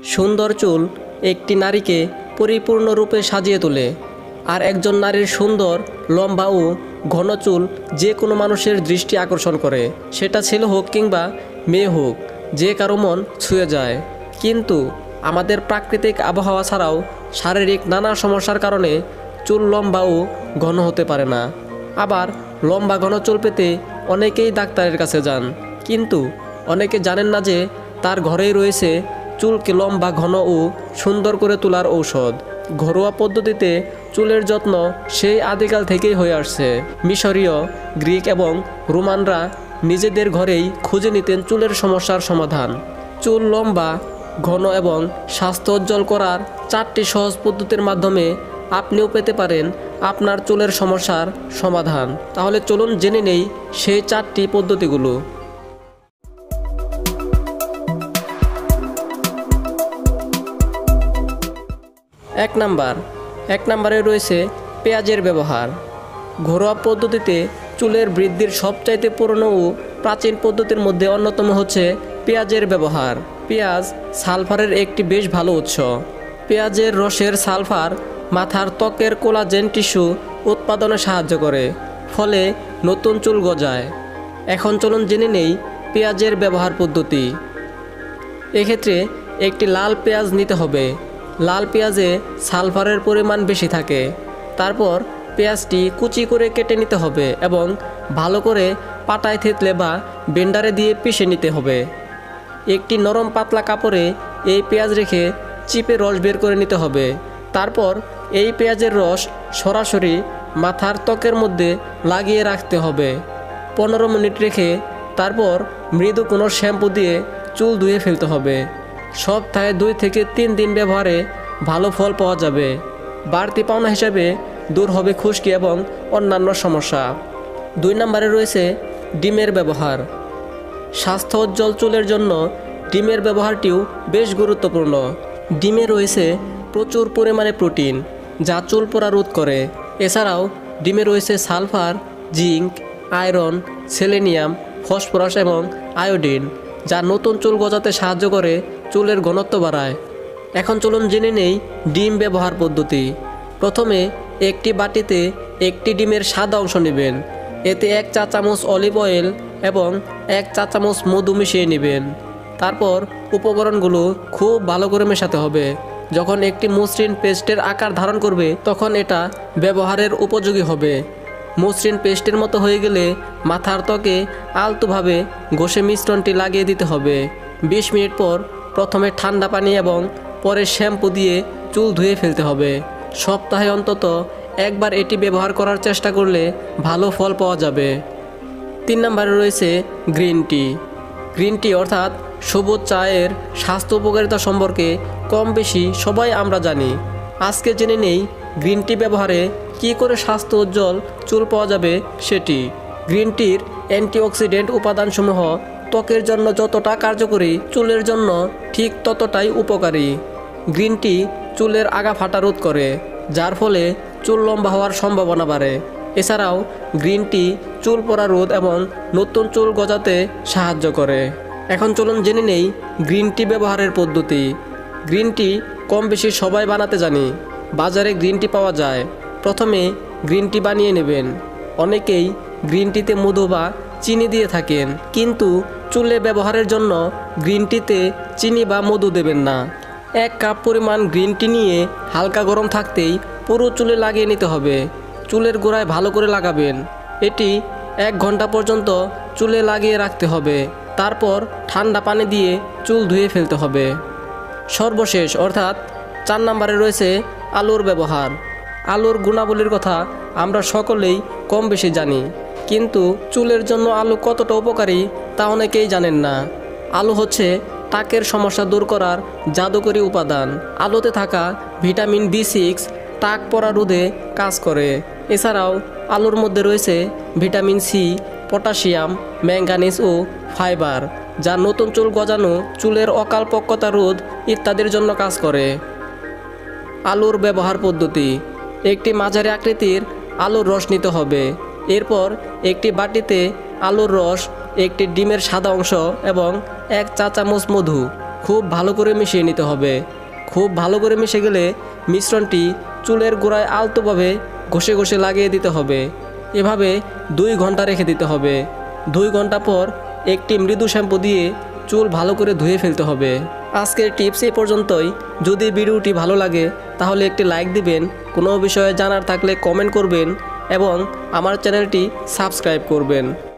সুন্দর চুল একটি নারীকে পরিপূর্ণরূপে সাজিয়ে তোলে, আর একজন নারীর সুন্দর লম্বা ও ঘন চুল যে কোনো মানুষের দৃষ্টি আকর্ষণ করে, সেটা ছেলে হোক কিংবা মেয়ে হোক, যে কারো মন ছুঁয়ে যায়। কিন্তু আমাদের প্রাকৃতিক আবহাওয়া ছাড়াও শারীরিক নানা সমস্যার কারণে চুল লম্বা ও ঘন হতে পারে না। আবার লম্বা ঘন চুল পেতে অনেকেই ডাক্তারের কাছে যান, কিন্তু অনেকে জানেন না যে তার ঘরেই রয়েছে চুলকে লম্বা ঘন ও সুন্দর করে তোলার ঔষধ। ঘরোয়া পদ্ধতিতে চুলের যত্ন সেই আদিকাল থেকেই হয়ে আসছে। মিশরীয়, গ্রিক এবং রোমানরা নিজেদের ঘরেই খুঁজে নিতেন চুলের সমস্যার সমাধান। চুল লম্বা, ঘন এবং স্বাস্থ্যোজ্জ্বল করার 4টি সহজ পদ্ধতির মাধ্যমে আপনিও পেতে পারেন আপনার চুলের সমস্যার সমাধান। তাহলে চলুন জেনে নেই সেই 4টি পদ্ধতিগুলো। 1 নম্বরে রয়েছে পেঁয়াজের ব্যবহার। ঘরোয়া পদ্ধতিতে চুলের বৃদ্ধির সবচাইতে পুরনো ও প্রাচীন পদ্ধতির মধ্যে অন্যতম হচ্ছে পেঁয়াজের ব্যবহার। পেঁয়াজ সালফারের একটি বেশ ভালো উৎস। পেঁয়াজের রসের সালফার মাথার ত্বকের কোলাজেন টিস্যু উৎপাদনে সাহায্য করে, ফলে নতুন চুল গজায়। এখন চলুন জেনে নেই পেঁয়াজের ব্যবহার পদ্ধতি। এক্ষেত্রে একটি লাল পেঁয়াজ নিতে হবে। লাল পেঁয়াজে সালফারের পরিমাণ বেশি থাকে। তারপর পেঁয়াজটি কুচি করে কেটে নিতে হবে এবং ভালো করে পাটায় থেতলে বা ব্লেন্ডারে দিয়ে পিষে নিতে হবে। একটি নরম পাতলা কাপড়ে এই পেঁয়াজ রেখে চিপে রস বের করে নিতে হবে। তারপর এই পেঁয়াজের রস সরাসরি মাথার ত্বকের মধ্যে লাগিয়ে রাখতে হবে 15 মিনিট রেখে। তারপর মৃদু কোনো শ্যাম্পু দিয়ে চুল ধুয়ে ফেলতে হবে। সপ্তাহে 2 থেকে 3 দিন ব্যবহারে ভালো ফল পাওয়া যাবে। বাড়তি পাওনা হিসাবে দূর হবে খুশকি এবং অন্যান্য সমস্যা। 2 নম্বরে রয়েছে ডিমের ব্যবহার। স্বাস্থ্যোজ্জ্বল চুলের জন্য ডিমের ব্যবহারটিও বেশ গুরুত্বপূর্ণ। ডিমে রয়েছে প্রচুর পরিমাণে প্রোটিন, যা চুল পড়া রোধ করে। এছাড়াও ডিমে রয়েছে sulphur, zinc, iron, selenium, phosphorus এবং আয়োডিন, যা নতুন চুল গজাতে সাহায্য করে, চুলের ঘনত্ব বাড়ায়। এখন চলুন জেনে নেই ডিম ব্যবহার পদ্ধতি। প্রথমে একটি বাটিতে একটি ডিমের সাদা অংশ নেবেন। এতে 1 চা চামচ অলিভ অয়েল এবং 1 চা চামচ মধু মিশিয়ে নেবেন। তারপর উপকরণগুলো খুব ভালো করে মেশাতে হবে। যখন একটি মসৃণ পেস্টের আকার ধারণ করবে, তখন এটা ব্যবহারের উপযোগী হবে। মসৃণ পেস্টের মতো হয়ে গেলে মাথার ত্বকে আলতোভাবে ঘষে মিশ্রণটি লাগিয়ে দিতে হবে। 20 মিনিট পর প্রথমে ঠান্ডা পানি এবং পরে শ্যাম্পু দিয়ে চুল ধুয়ে ফেলতে হবে। সপ্তাহে অন্তত একবার এটি ব্যবহার করার চেষ্টা করলে ভালো ফল পাওয়া যাবে। 3 নম্বরে রয়েছে গ্রিন টি। গ্রিন টি অর্থাৎ সবুজ চায়ের স্বাস্থ্য উপকারিতা সম্পর্কে কম বেশি সবাই আমরা জানি। আজকে জেনে নেই গ্রিন টি ব্যবহারে কী করে স্বাস্থ্য উজ্জ্বল চুল পাওয়া যাবে সেটি। গ্রিন টির অ্যান্টিঅক্সিডেন্ট উপাদানসমূহ ত্বকের জন্য যতটা কার্যকরী, চুলের জন্য ঠিক ততটাই উপকারী। গ্রিন টি চুলের আগা ফাটা রোধ করে, যার ফলে চুল লম্বা হওয়ার সম্ভাবনা বাড়ে। এছাড়াও গ্রিন টি চুল পড়া রোধ এবং নতুন চুল গজাতে সাহায্য করে। এখন চলুন জেনে নেই গ্রিন টি ব্যবহারের পদ্ধতি। গ্রিন টি কম বেশি সবাই বানাতে জানি। বাজারে গ্রিন টি পাওয়া যায়। প্রথমে গ্রিন টি বানিয়ে নেবেন। অনেকেই গ্রিন টিতে মধু বা চিনি দিয়ে থাকেন, কিন্তু চুলে ব্যবহারের জন্য গ্রিন টিতে চিনি বা মধু দেবেন না। 1 কাপ পরিমাণ গ্রিন টি নিয়ে হালকা গরম থাকতেই পুরো চুলে লাগিয়ে নিতে হবে। চুলের গোড়ায় ভালো করে লাগাবেন। এটি 1 ঘন্টা পর্যন্ত চুলে লাগিয়ে রাখতে হবে। তারপর ঠান্ডা পানি দিয়ে চুল ধুয়ে ফেলতে হবে। সর্বশেষ অর্থাৎ 4 নম্বরে রয়েছে আলুর ব্যবহার। আলুর গুণাবলীর কথা আমরা সকলেই কম বেশি জানি, কিন্তু চুলের জন্য আলু কতটা উপকারী তা অনেকেই জানেন না। আলু হচ্ছে ত্বকের সমস্যা দূর করার জাদুকরী উপাদান। আলুতে থাকা ভিটামিন B6 ত্বক পড়া রোধে কাজ করে। এছাড়াও আলুর মধ্যে রয়েছে ভিটামিন C, পটাশিয়াম, ম্যাঙ্গানিজ ও ফাইবার, যা নতুন চুল গজানো, চুলের অকাল পক্কতা রোধ ইত্যাদির জন্য কাজ করে। আলুর ব্যবহার পদ্ধতি। একটি মাঝারি আকৃতির আলুর রস নিতে হবে। এরপর একটি বাটিতে আলুর রস, একটি ডিমের সাদা অংশ এবং 1 চা চামচ মধু খুব ভালো করে মিশিয়ে নিতে হবে। খুব ভালো করে মিশে গেলে মিশ্রণটি চুলের গোড়ায় আলতোভাবে ঘষে ঘষে লাগিয়ে দিতে হবে। এভাবে 2 ঘন্টা রেখে দিতে হবে। 2 ঘন্টা পর একটি মৃদু শ্যাম্পু দিয়ে চুল ভালো করে ধুয়ে ফেলতে হবে। আজকের টিপস এই পর্যন্তই। যদি ভিডিওটি ভালো লাগে তাহলে একটি লাইক দিবেন, কোনো বিষয়ে জানার থাকলে কমেন্ট করবেন এবং আমার চ্যানেলটি সাবস্ক্রাইব করবেন।